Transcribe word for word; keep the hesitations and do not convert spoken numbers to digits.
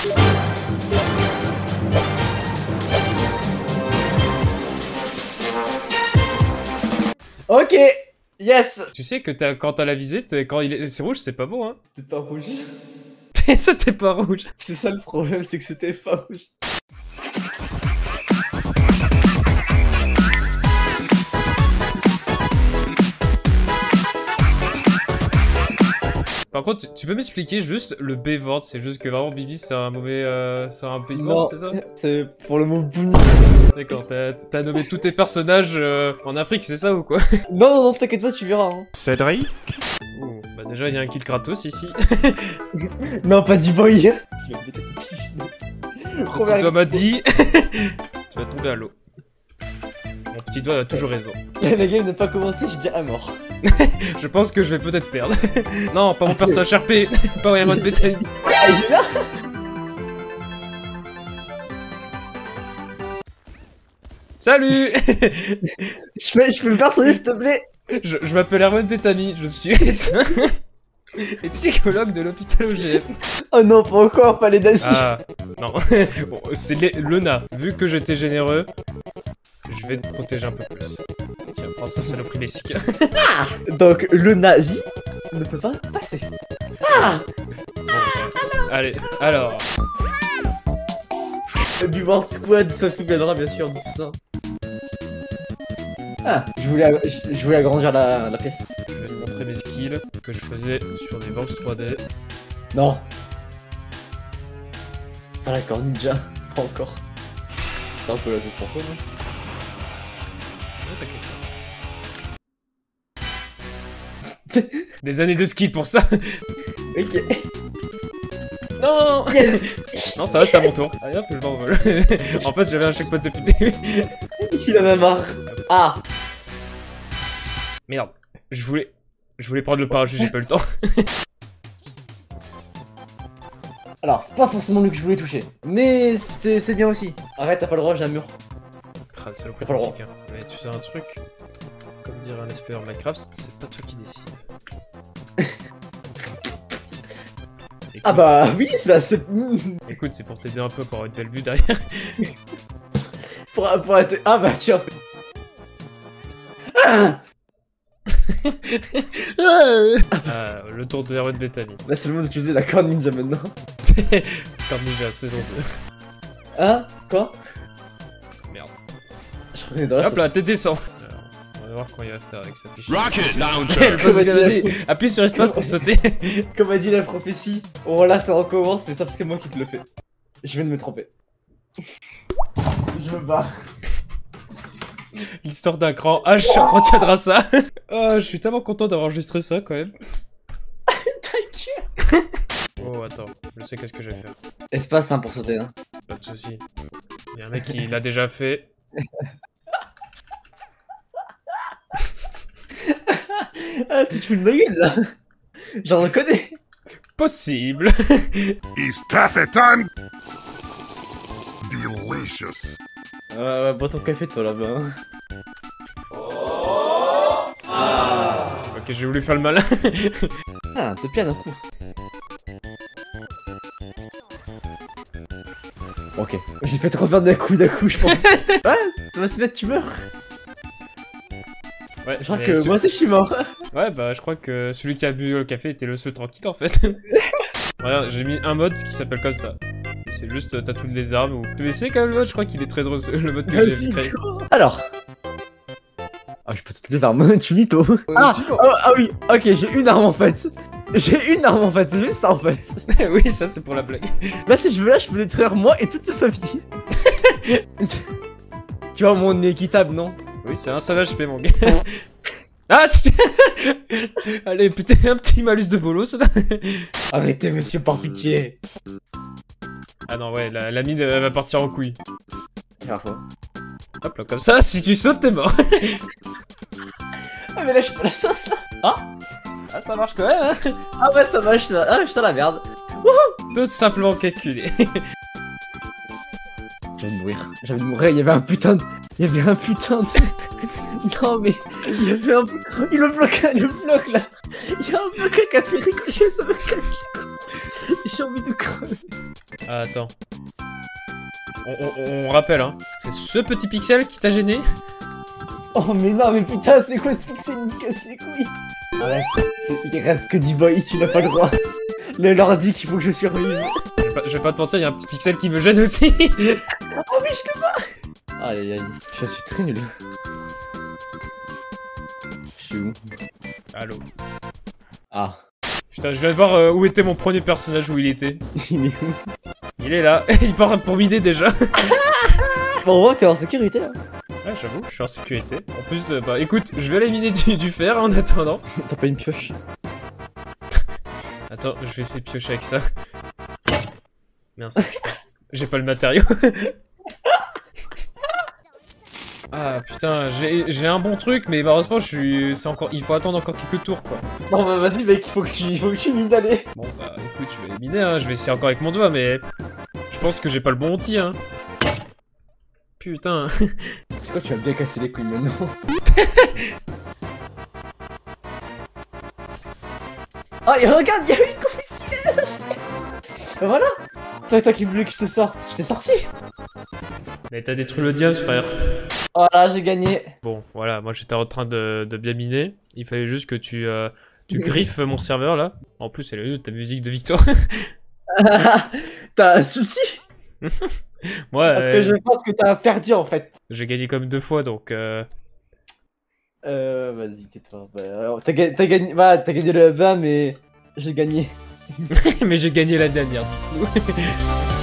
Ok. Yes. Tu sais que as, quand t'as la visée, quand il est, c'est rouge, c'est pas bon, hein. C'était pas rouge. C'était pas rouge. C'est ça le problème, c'est que c'était pas rouge. Par contre, tu peux m'expliquer juste le B-word, c'est juste que vraiment Bibi c'est un mauvais... Euh, c'est un B-word, c'est ça? C'est pour le mot bouni. D'accord, t'as nommé tous tes personnages euh, en Afrique, c'est ça ou quoi? Non, non, non, t'inquiète pas, tu verras. Hein. Cédric? Ouh, bah déjà il y a un kill Kratos ici. Non, pas D-Boy. Mon petit doigt m'a dit... Tu vas tomber à l'eau. Mon petit doigt a toujours raison. La game n'a pas commencé, j'ai déjà à mort. Je pense que je vais peut-être perdre. Non, pas mon personnage R P, pas William de Bethany. Ah, il est là. Salut. Je peux, je peux me personner s'il te plaît. Je, je m'appelle Erwan Bethany, je suis médecin et psychologue de l'hôpital O G M. Oh non, pas encore, pas les nazis. Ah, non. Bon, c'est Lena. Vu que j'étais généreux, je vais te protéger un peu plus. Tiens, prends ça, saloperie lessique. Ah, donc, le nazi ne peut pas passer. Ah. Bon, euh, allez, alors... Le B-Word Squad se souviendra bien sûr de tout ça. Ah, je voulais, ag je, je voulais agrandir la, la pièce. Je vais te montrer mes skills que je faisais sur des box trois D. Non. Pas d'accord, ninja. Pas encore. C'est un peu la sauce pour toi, non? Des années de skill pour ça. Ok. Non. Yes. Non, ça va, c'est à mon tour. Allez hop, je m'envole. En fait, j'avais un checkpoint depuis le début. Il en a marre. Ah. Merde. Je voulais... Je voulais prendre le parachute, j'ai pas eu le temps. Alors, c'est pas forcément lui que je voulais toucher. Mais c'est bien aussi. Arrête, t'as pas le droit, j'ai un mur. Ah, c'est le classique, hein. Mais tu sais un truc, comme dirait un espère Minecraft, c'est pas toi qui décide. Écoute, ah bah oui, c'est... Écoute, c'est pour t'aider un peu pour avoir une belle vue derrière. pour, pour être... Ah bah tiens. Ah. Ah, le tour de Erwan Bethany. Là c'est le moment d'utiliser la corne ninja maintenant. Corne ninja, saison deux. Hein? Quoi? Merde. Je reconnais dans la Hop là, sauce. t'es descend. Alors, on va voir comment il va faire avec sa fiche. Rocket launcher. Vas-y, appuie sur espace pour sauter. Comme a dit la prophétie, oh là ça recommence, mais ça c'est moi qui te le fais. Je viens de me tromper. Je me barre. L'histoire d'un grand H retiendra ça. Oh, je suis tellement content d'avoir enregistré ça quand même. Ta gueule. Oh, attends, je sais qu'est-ce que je vais faire. Espace hein, pour sauter, hein. Pas de soucis. Il y a un mec qui l'a déjà fait. Ah, tu te fous de ma gueule là. J'en reconnais. Possible. It's taffy time. Delicious. Euh, bois ton café toi là-bas. Hein. Ok, j'ai voulu faire le malin. Ah, t'es bien d'un coup. Ok, j'ai fait trop peur d'un coup, d'un coup, je pense. Ouais, ça va se mettre, tu meurs. Ouais, Je crois mais que ce- moi aussi je suis mort. Ouais, bah je crois que celui qui a bu le café était le seul tranquille en fait. Regarde, j'ai mis un mode qui s'appelle comme ça. Et c'est juste, t'as toutes les armes ou... Tu peux essayer quand même le mode, je crois qu'il est très drôle, le mode que j'ai Vas-y, créé. go. Alors. Ah, je peux toutes les armes, tu mytho. Ah, oh, ah oui, ok, j'ai une arme en fait. J'ai une arme en fait, c'est juste ça en fait. Oui, ça c'est pour la blague. Là, si je veux, là, je peux détruire moi et toute la famille. Tu vois, mon nez équitable, non? Oui, c'est un seul H P mon gars. Ah, tu... Allez, putain, un petit malus de bolos là. Arrêtez, monsieur, par pitié. Ah non, ouais, la, la mine elle va partir en couille. Tiens, quoi. Hop là, comme ça, si tu sautes, t'es mort. Ah, mais là, je suis pas la sauce là. Ah, Ah, ça marche quand même, hein. ah ouais, ça va, je suis dans- ah, je suis dans la merde. Tout simplement calculé. J'ai envie de mourir. J'ai envie de mourir, il y avait un putain de... Il y avait un putain de... Non mais... Il y avait un... Il me bloque, il me bloque là. Il y a un bloc qui a fait ricocher, ça me casse les couilles. J'ai envie de crever. Ah, attends. On, on, on rappelle, hein. C'est ce petit pixel qui t'a gêné? Oh mais non mais putain c'est quoi ce pixel, il me casse les couilles. Arrête, il reste que D-Boy, tu n'as pas le droit. Le Lord dit qu'il faut que je survive. Je vais, pas, je vais pas te mentir, il y a un petit pixel qui me gêne aussi. Oh mais je le vois. Aïe aïe aïe, je suis très nul. Je suis où? Allô. Ah. Putain, je viens de voir euh, où était mon premier personnage, où il était. Il est où? Il est là, il part pour m'aider déjà. Bon, on voit que t'es en sécurité là. Ouais, j'avoue, je suis en sécurité. En plus, euh, bah écoute, je vais aller miner du, du fer en attendant. T'as pas une pioche? Attends, je vais essayer de piocher avec ça. Merde, ça marche pas. J'ai pas le matériau. Ah putain, j'ai un bon truc, mais malheureusement, je suis. C'est encore. Il faut attendre encore quelques tours quoi. Non bah vas-y mec, il faut que tu, il faut que tu mines d'aller. Bon bah écoute, je vais miner, hein. Je vais essayer encore avec mon doigt, mais je pense que j'ai pas le bon outil, hein. Putain. C'est quoi, tu vas bien casser les couilles maintenant. Oh et regarde, il y a une confiscation. Voilà. Toi, toi qui voulais que je te sorte, je t'ai sorti. Mais t'as détruit le diable, frère. Voilà, j'ai gagné. Bon, voilà, moi j'étais en train de, de bien miner. Il fallait juste que tu, euh, tu griffes mon serveur là. En plus, elle a eu ta musique de victoire. T'as un souci? Ouais. Parce euh, que je pense que t'as perdu en fait. J'ai gagné comme deux fois donc. Euh... Euh, vas-y, tais-toi. Bah, t'as ga gagné, bah, t'as gagné le vingt, mais j'ai gagné. mais j'ai gagné la dernière du coup.